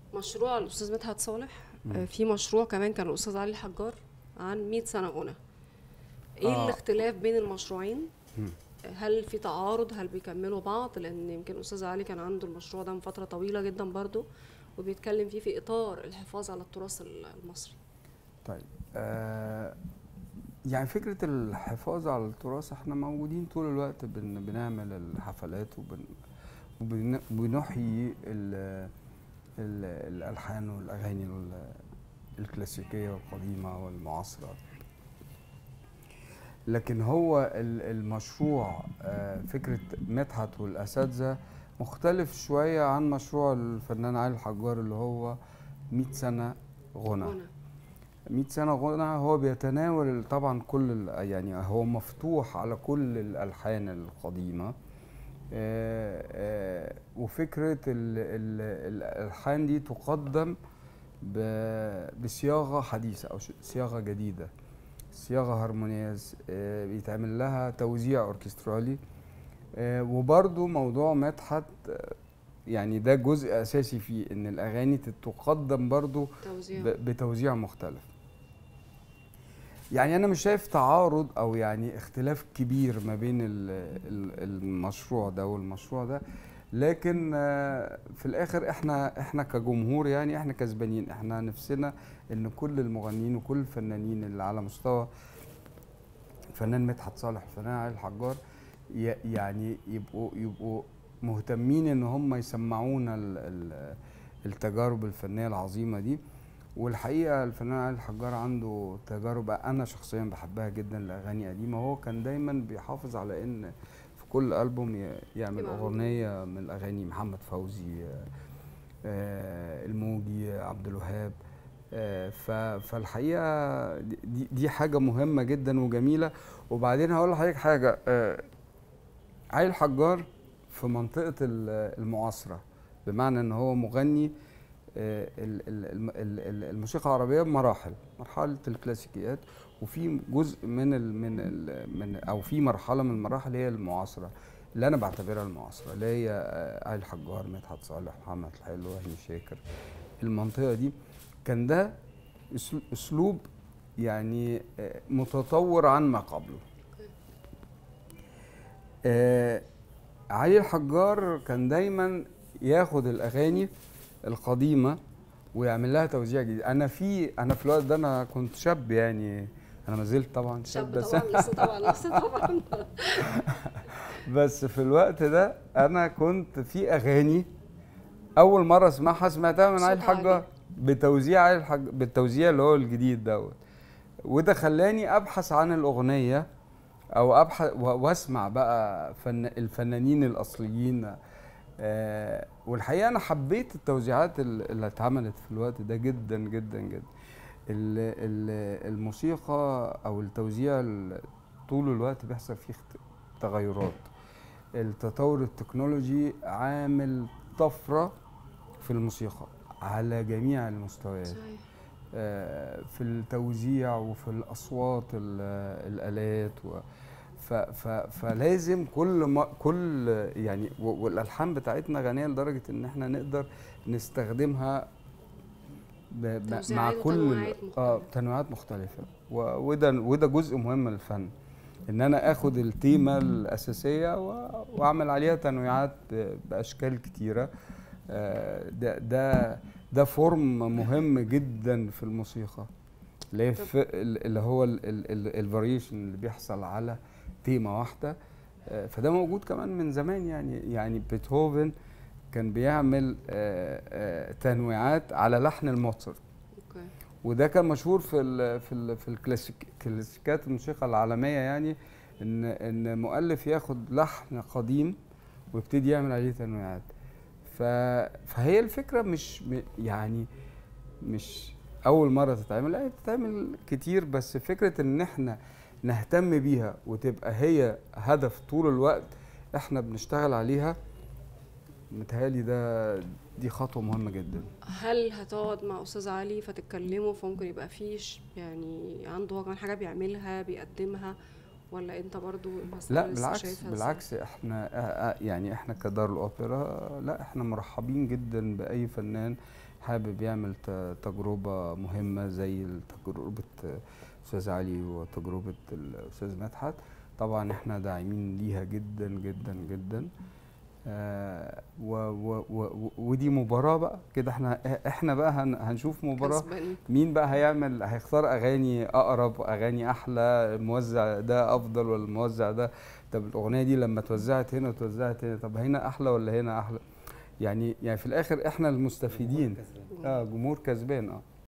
مشروع الاستاذ مدحت صالح، في مشروع كمان كان الاستاذ علي الحجار عن 100 سنه غنى. ايه اه. الاختلاف بين المشروعين؟ مم. هل في تعارض؟ هل بيكملوا بعض؟ لان يمكن الاستاذ علي كان عنده المشروع ده من فتره طويله جدا برضو، وبيتكلم فيه في اطار الحفاظ على التراث المصري. طيب. آه يعني فكرة الحفاظ على التراث، احنا موجودين طول الوقت بنعمل الحفلات وبنحيي الألحان والأغاني الكلاسيكية والقديمة والمعاصرة. لكن هو المشروع، فكرة مدحت والأساتذة مختلف شوية عن مشروع الفنان علي الحجار اللي هو 100 سنة غنى. غنى. 100 سنة غنى هو بيتناول طبعا يعني هو مفتوح على كل الألحان القديمة. وفكرة الألحان دي تقدم بصياغة حديثة أو صياغة جديدة، صياغة هارمونياز، بيتعمل لها توزيع أوركسترالي. وبرضو موضوع مدحت، يعني ده جزء أساسي فيه إن الأغاني تقدم برضو توزيع. بتوزيع مختلف. يعني أنا مش شايف تعارض أو يعني اختلاف كبير ما بين المشروع ده والمشروع ده، لكن في الآخر احنا كجمهور، يعني احنا كسبانين. احنا نفسنا إن كل المغنيين وكل الفنانين اللي على مستوى الفنان مدحت صالح والفنان علي الحجار يعني يبقوا مهتمين ان هم يسمعونا التجارب الفنيه العظيمه دي. والحقيقه الفنان علي الحجار عنده تجارب انا شخصيا بحبها جدا لاغاني قديمه. هو كان دايما بيحافظ على ان في كل البوم يعمل اغنيه من اغاني محمد فوزي، الموجي، عبد الوهاب. فالحقيقه دي حاجه مهمه جدا وجميله. وبعدين هقول لحضرتك حاجه، علي الحجار في منطقه المعاصره، بمعنى ان هو مغني الموسيقى العربيه بمراحل، مرحله الكلاسيكيات، وفي جزء من او في مرحله من المراحل هي المعاصره، اللي انا بعتبرها المعاصره، اللي هي علي الحجار، مدحت صالح، محمد الحلو، هاني شاكر. المنطقه دي كان ده اسلوب يعني متطور عن ما قبله. علي الحجار كان دايما ياخد الاغاني القديمه ويعمل لها توزيع جديد. انا في الوقت ده انا كنت شاب، يعني انا ما زلت طبعا شاب، شاب بس طبعا، لسه طبعا. بس في الوقت ده انا كنت في اغاني اول مره اسمعها سمعتها من علي صوت عالي. الحجار بتوزيع بالتوزيع اللي هو الجديد دوت. وده خلاني ابحث عن الاغنيه، او ابحث واسمع بقى الفنانين الاصليين. والحقيقه انا حبيت التوزيعات اللي اتعملت في الوقت ده جدا جدا جدا. الموسيقى او التوزيع طول الوقت بيحصل فيه تغيرات. التطور التكنولوجي عامل طفره في الموسيقى على جميع المستويات، صحيح. في التوزيع وفي الاصوات، الالات فلازم كل يعني والالحان بتاعتنا غنيه لدرجه ان احنا نقدر نستخدمها مع توزيعات كل وتنوعات مختلفة. تنوعات مختلفه. وده جزء مهم من الفن، ان انا اخد التيمه الاساسيه واعمل عليها تنويعات باشكال كتيره. ده فورم مهم جدا في الموسيقى، اللي هو الفاريشن اللي بيحصل على تيمة واحدة. فده موجود كمان من زمان، يعني بيتهوفن كان بيعمل تنويعات على لحن الموتسرت. اوكي. وده كان مشهور في الكلاسيكات الموسيقى العالمية، يعني ان مؤلف ياخد لحن قديم ويبتدي يعمل عليه تنويعات. فهي الفكرة يعني مش اول مره تتعمل، لا هي بتتعمل كتير، بس فكره ان احنا نهتم بيها وتبقى هي هدف طول الوقت احنا بنشتغل عليها، متهيألي دي خطوه مهمه جدا. هل هتقعد مع استاذ علي فتتكلموا فممكن يبقى فيش يعني عنده هو كمان حاجه بيعملها بيقدمها، ولا انت برضو المساله لا لسه بالعكس، شايفها ازاي؟ بالعكس، احنا يعني احنا كدار الاوبرا، لا احنا مرحبين جدا باي فنان حابب يعمل تجربة مهمة زي تجربة أستاذ علي وتجربة الأستاذ مدحت، طبعا احنا داعمين ليها جدا جدا جدا. ودي مباراة بقى كده، احنا بقى هنشوف مباراة كسبانين. مين بقى هيختار اغاني اقرب، اغاني احلى، الموزع ده افضل ولا الموزع ده، طب الاغنية دي لما توزعت هنا وتوزعت هنا، طب هنا احلى ولا هنا احلى. يعني في الاخر احنا المستفيدين. جمهور كسبان.